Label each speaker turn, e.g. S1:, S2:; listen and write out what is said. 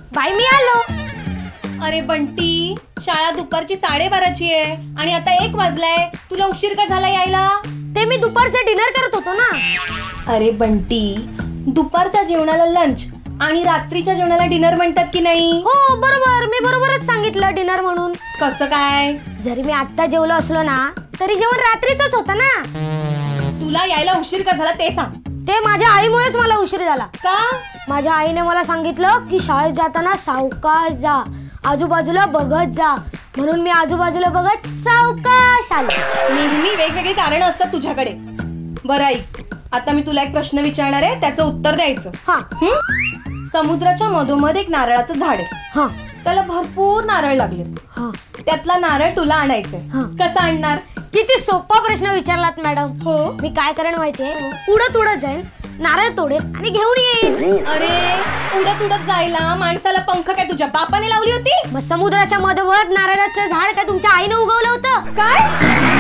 S1: बाई मी आलो.
S2: अरे बंटी, शाळा दुपारची 12:30ची आहे आणि आता 1 वाजलाय. तुला उशीर का झाला यायला?
S1: ते मी दुपारचे डिनर करत होतो ना.
S2: अरे बंटी, दुपारच्या जेवणाला लंच आणि रात्रीच्या जेवणाला डिनर म्हणतात की नाही?
S1: हो बरोबर, मी बरोबरच सांगितलं डिनर म्हणून.
S2: कसं काय?
S1: जरी मी आत्ता जेवलो असलो ना तरी जेवण रात्रीच होतं ना.
S2: तुला यायला उशीर का झाला ते सांग.
S1: ते माझ्या आईमुळेच मला उशीर झाला.
S2: का?
S1: माझ्या आईने मला सांगितलं की शाळेत जाताना सावकाश जा, आजूबाजूला बघत जा, म्हणून मी आजूबाजूला बघत सावकाश आलो.
S2: नेहमी वेगवेगळी कारण असतात तुझ्याकडे. बरं ऐक, आता मी तुला एक प्रश्न विचारणार आहे, त्याचं उत्तर द्यायचं.
S1: हा.
S2: समुद्राच्या मधोमध एक नारळाचं झाड आहे.
S1: हा.
S2: त्याला भरपूर नारळ लागले.
S1: हा.
S2: त्यातला नारळ तुला आणायचंय.
S1: हा.
S2: कसं आणणार?
S1: किती सोपा प्रश्न विचारलात मॅडम.
S2: हो.
S1: मी काय करेन माहितीये, उडत उडत जाईन, नारळ तोडेन आणि घेऊन येईन.
S2: अरे, उडत उडत जायला माणसाला पंख काय तुझ्या बापाने लावली होती?
S1: मग समुद्राच्या मधोमध नारळाचं झाड काय तुमच्या आईने उगवलं होतं?
S2: काय?